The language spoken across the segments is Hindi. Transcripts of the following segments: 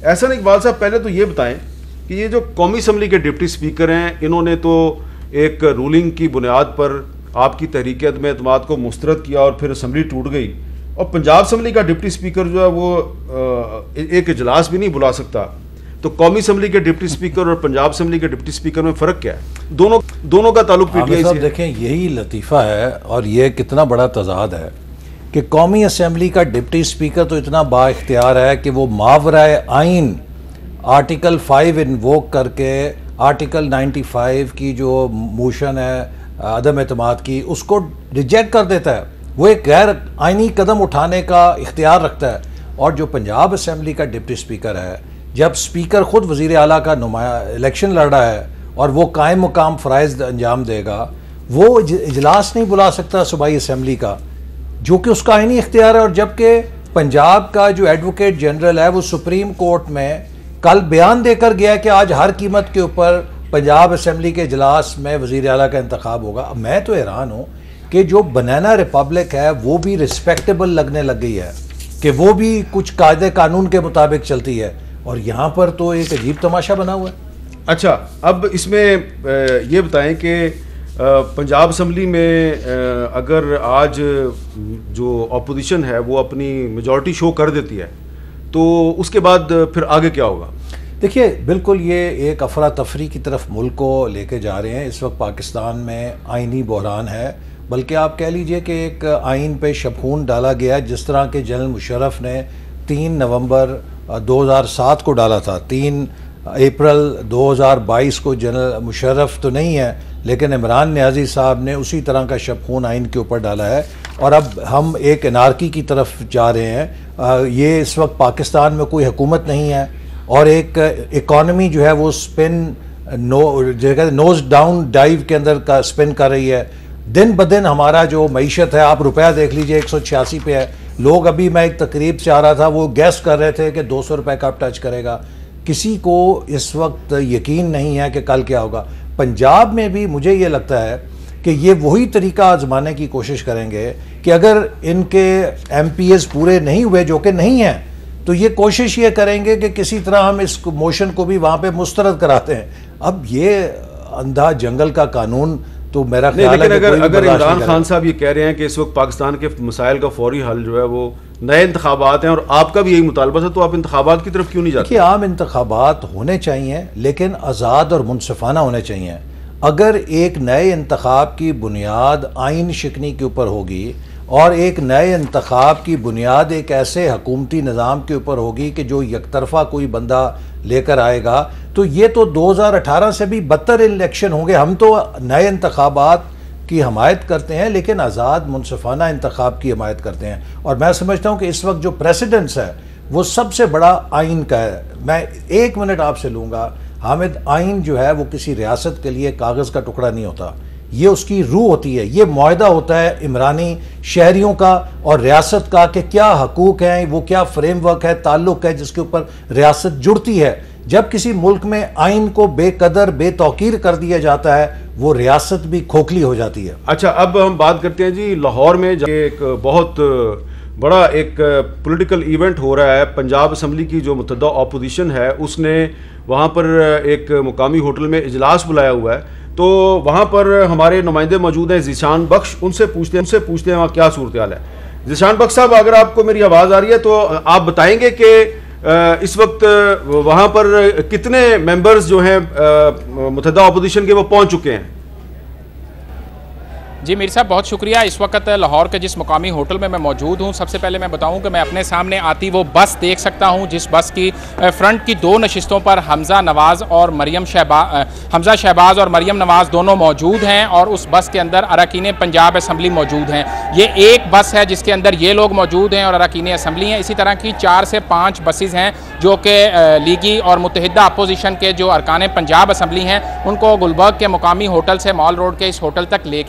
एहसन इकबाल साहब, पहले तो ये बताएं कि ये जो कौमी असम्बली के डिप्टी स्पीकर हैं, इन्होंने तो एक रूलिंग की बुनियाद पर आपकी तहरीक अदम एतमाद को मुस्तरद किया और फिर असम्बली टूट गई, और पंजाब असम्बली का डिप्टी स्पीकर जो है वो एक इजलास भी नहीं बुला सकता। तो कौमी असम्बली के डिप्टी स्पीकर और पंजाब असम्बली के डिप्टी स्पीकर में फ़र्क क्या है? दोनों का ताल्लुक पीटीआई से है। देखें, यही लतीफ़ा है और ये कितना बड़ा तजाद है कि कौमी असम्बली का डिप्टी स्पीकर तो इतना बाइख्तियार है कि वो मावराए आइन आर्टिकल 5 इन्वोक करके आर्टिकल 95 की जो मोशन है अदम एतमाद की, उसको रिजेक्ट कर देता है। वो एक गैर आइनी कदम उठाने का इख्तियार रखता है। और जो पंजाब असम्बली का डिप्टी स्पीकर है, जब स्पीकर ख़ुद वज़ीर आला का इलेक्शन लड़ रहा है और वो कायम मुकाम फ़राइज़ अंजाम देगा, वो इजलास नहीं बुला सकता सूबाई असम्बली का, जो कि उसका आइनी इख्तियार है। और जबकि पंजाब का जो एडवोकेट जनरल है वो सुप्रीम कोर्ट में कल बयान देकर गया कि आज हर कीमत के ऊपर पंजाब असम्बली के इजलास में वज़ीर आला का इंतखाब होगा। मैं तो हैरान हूँ कि जो बनाना रिपब्लिक है वो भी रिस्पेक्टेबल लगने लग गई है, कि वो भी कुछ कायदे कानून के मुताबिक चलती है, और यहाँ पर तो एक अजीब तमाशा बना हुआ है। अच्छा, अब इसमें ये बताएं कि पंजाब असम्बली में अगर आज जो अपोजिशन है वो अपनी मेजॉरिटी शो कर देती है, तो उसके बाद फिर आगे क्या होगा? देखिए, बिल्कुल ये एक अफरा तफरी की तरफ मुल्क को लेके जा रहे हैं। इस वक्त पाकिस्तान में आइनी बहरान है, बल्कि आप कह लीजिए कि एक आइन पे शबखून डाला गया, जिस तरह के जनरल मुशर्रफ ने 3 नवंबर 2007 को डाला था। 3 अप्रैल 2022 को जनरल मुशर्रफ तो नहीं है, लेकिन इमरान नियाज़ी साहब ने उसी तरह का शबखून आइन के ऊपर डाला है। और अब हम एक एनार्की की तरफ जा रहे हैं। ये इस वक्त पाकिस्तान में कोई हुकूमत नहीं है और एक इकॉनमी जो है वो नोज डाउन डाइव के अंदर का स्पिन कर रही है। दिन ब दिन हमारा जो मईशत है, आप रुपया देख लीजिए 186 पे है। लोग, अभी मैं एक तकरीब से आ रहा था, वो गैस कर रहे थे कि 200 रुपये कब टच करेगा। किसी को इस वक्त यकीन नहीं है कि कल क्या होगा। पंजाब में भी मुझे ये लगता है कि ये वही तरीका आजमाने की कोशिश करेंगे कि अगर इनके MPs पूरे नहीं हुए, जो कि नहीं हैं, तो ये कोशिश ये करेंगे कि किसी तरह हम इस मोशन को भी वहाँ पे मुस्तरद कराते हैं। अब ये अंधा जंगल का कानून तो मेरा ख्याल है कि अगर इमरान खान साहब ये कह रहे हैं कि इस वक्त पाकिस्तान के मसाइल का फौरी हल जो है वो नए इंतखाबात हैं और आपका भी यही मुतालबा था, तो आप इंतखाबात की तरफ क्यों नहीं जाते? देखिए, आम इंतखाबात होने चाहिए, लेकिन आज़ाद और मुनसिफाना होने चाहिए। अगर एक नए इंतखाब की बुनियाद आइन शिकनी के ऊपर होगी और एक नए इंतखाब की बुनियाद एक ऐसे हकूमती निज़ाम के ऊपर होगी कि जो यकतरफा कोई बंदा लेकर आएगा, तो ये तो 2018 से भी बदतर इलेक्शन होंगे। हम तो नए इंतखाबात की हमायत करते हैं, लेकिन आज़ाद मुनसिफाना इंतखाब की हमायत करते हैं। और मैं समझता हूँ कि इस वक्त जो प्रेसिडेंस है वो सबसे बड़ा आइन का है। मैं 1 मिनट आपसे लूँगा हामिद, आइन जो है वो किसी रियासत के लिए कागज़ का टुकड़ा नहीं होता, ये उसकी रूह होती है। ये मुआहदा होता है इमरानी शहरियों का और रियासत का कि क्या हकूक़ हैं, वो क्या फ्रेमवर्क है, ताल्लुक़ है जिसके ऊपर रियासत जुड़ती है। जब किसी मुल्क में आइन को बेकदर बेतौकीर कर दिया जाता है, वो रियासत भी खोखली हो जाती है। अच्छा, अब हम बात करते हैं जी लाहौर में एक बहुत बड़ा एक पॉलिटिकल इवेंट हो रहा है। पंजाब असम्बली की जो मुतद्दा अपोजिशन है उसने वहाँ पर एक मुकामी होटल में इजलास बुलाया हुआ है, तो वहाँ पर हमारे नुमाइंदे मौजूद हैं ज़ीशान बख्श। उनसे पूछते हैं वहाँ क्या सूरत हाल है। ज़ीशान बख्श साहब, अगर आपको मेरी आवाज़ आ रही है तो आप बताएंगे कि इस वक्त वहाँ पर कितने मेंबर्स जो हैं मुतद्दा अपोजिशन के वो पहुँच चुके हैं? जी मीर साहब, बहुत शुक्रिया। इस वक्त लाहौर के जिस मुकामी होटल में मैं मौजूद हूँ, सबसे पहले मैं बताऊँ कि मैं अपने सामने आती वो बस देख सकता हूँ, जिस बस की फ्रंट की 2 नशिस्तों पर हमज़ा शहबाज और मरियम नवाज़ दोनों मौजूद हैं, और उस बस के अंदर अरकान पंजाब असम्बली मौजूद हैं। ये एक बस है जिसके अंदर ये लोग मौजूद हैं और अरकान असम्बली हैं। इसी तरह की 4 से 5 बसेज़ हैं जो कि लीगी और मुत्तहिदा अपोजिशन के जो अरकान पंजाब असम्बली हैं उनको गुलबर्ग के मुकामी होटल से मॉल रोड के इस होटल तक लेके आई हैं।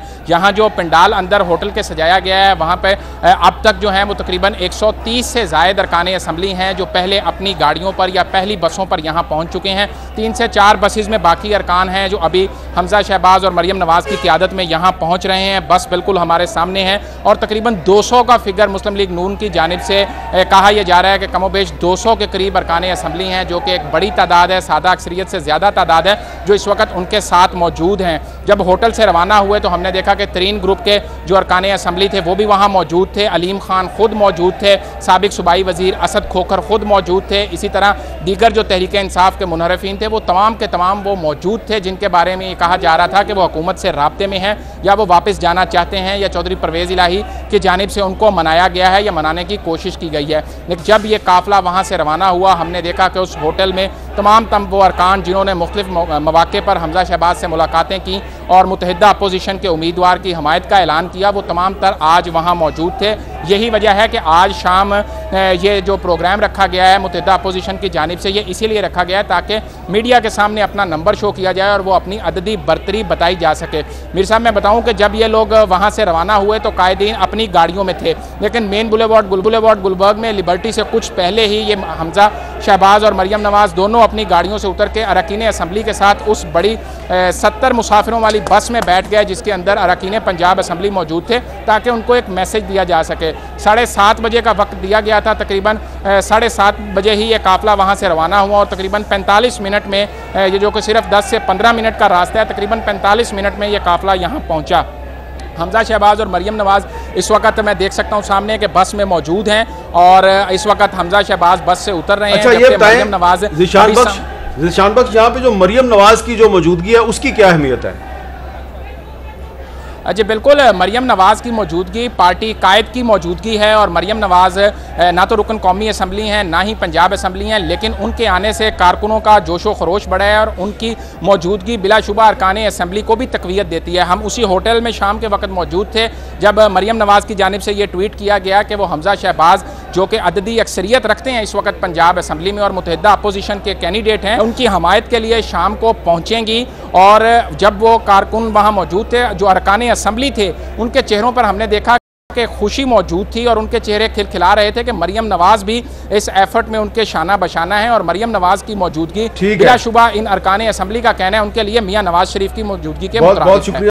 यहाँ जो पंडाल अंदर होटल के सजाया गया है वहाँ पे अब तक जो है वो तकरीबन 130 से ज़ायद अरकान असम्बली हैं जो पहले अपनी गाड़ियों पर या पहली बसों पर यहाँ पहुँच चुके हैं। 3 से 4 बसेज़ में बाकी अरकान हैं जो अभी हमजा शहबाज और मरियम नवाज़ की क़ियादत में यहाँ पहुँच रहे हैं। बस बिल्कुल हमारे सामने है और तकरीबन 200 का फिगर मुस्लिम लीग नून की जानिब से कहा यह जा रहा है कि कमोबेश 200 के करीब अरकान असम्बली हैं जो कि एक बड़ी तादाद है, सादा अक्सरियत से ज़्यादा तादाद है जो इस वक्त उनके साथ मौजूद हैं। जब होटल से रवाना हुए तो हमने देखा कि 3 ग्रुप के जो अरकान असम्बली थे वो भी वहाँ मौजूद थे। अलीम खान खुद मौजूद थे, साबिक सूबाई वज़ीर असद खोखर खुद मौजूद थे, इसी तरह दीगर जो तहरीक इंसाफ के मुनहरफीन थे वो तमाम के तमाम वो मौजूद थे जिनके बारे में ये कहा जा रहा था कि वो हुकूमत से राब्ते में हैं या वो वापस जाना चाहते हैं या चौधरी परवेज़ इलाही की जानिब से उनको मनाया गया है या मनाने की कोशिश की गई है। लेकिन जब ये काफ़िला वहाँ से रवाना हुआ हमने देखा कि उस होटल में तमाम वो अरकान जिन्होंने मुख्तलिफ मौके पर हमजा शहबाज से मुलाकातें की और मुत्तहिदा अपोजिशन के उम्मीदवार की हमायत का ऐलान किया वो तमाम तर आज वहाँ मौजूद थे। यही वजह है कि आज शाम ये जो प्रोग्राम रखा गया है मुत्तहिदा अपोजिशन की जानिब से ये इसीलिए रखा गया है ताकि मीडिया के सामने अपना नंबर शो किया जाए और वो अपनी अददी बरतरी बताई जा सके। मीर साहब मैं बताऊँ कि जब ये लोग वहाँ से रवाना हुए तो कायदीन अपनी गाड़ियों में थे लेकिन मेन बुलेवार्ड गुलबर्ग में लिबर्टी से कुछ पहले ही ये हमजा शहबाज और मरियम नवाज़ दोनों अपनी गाड़ियों से उतर के अरकान असम्बली के साथ उस बड़ी 70 मुसाफिरों वाली बस में बैठ गए जिसके अंदर अरकान पंजाब असम्बली मौजूद थे ताकि उनको एक मैसेज दिया जा सके। 7:30 बजे का वक्त दिया गया था, तकरीबन 7:30 बजे ही ये काफ़िला वहाँ से रवाना हुआ और तकरीबन 45 मिनट में ये जो कि सिर्फ 10 से 15 मिनट का रास्ता है तकरीबन 45 मिनट में ये काफ़िला यहाँ पहुँचा। हमजा शहबाज और मरियम नवाज़ इस वक्त मैं देख सकता हूँ सामने के बस में मौजूद हैं और इस वक्त हमजा शहबाज बस से उतर रहे हैं। अच्छा, ये मरियम नवाज़ ज़ीशान बख्श यहाँ पे जो मरियम नवाज़ की जो मौजूदगी है उसकी क्या अहमियत है? जी बिल्कुल, मरियम नवाज़ की मौजूदगी पार्टी कायद की मौजूदगी है और मरियम नवाज़ ना तो रुकन कौमी असम्बली हैं ना ही पंजाब असम्बली हैं लेकिन उनके आने से कारकुनों का जोशो खरोश बढ़ा है और उनकी मौजूदगी बिलाशुबा अरकान असम्बली को भी तक़वियत देती है। हम उसी होटल में शाम के वक्त मौजूद थे जब मरियम नवाज़ की जानिब से ये ट्वीट किया गया कि वो हमजा शहबाज जो कि अददी अक्सरियत रखते हैं इस वक्त पंजाब असम्बली में और मुत्तहिदा अपोजिशन के कैंडिडेट हैं उनकी हमायत के लिए शाम को पहुँचेंगी। और जब वो कारकुन वहाँ मौजूद थे जो अरकान असम्बली थे उनके चेहरों पर हमने देखा कि खुशी मौजूद थी और उनके चेहरे खिलखिला रहे थे कि मरियम नवाज़ भी इस एफर्ट में उनके शाना बशाना है और मरियम नवाज़ की मौजूदगी बिलाशुबा इन अरकान असम्बली का कहना है उनके लिए मियाँ नवाज शरीफ की मौजूदगी के मुताबिक है।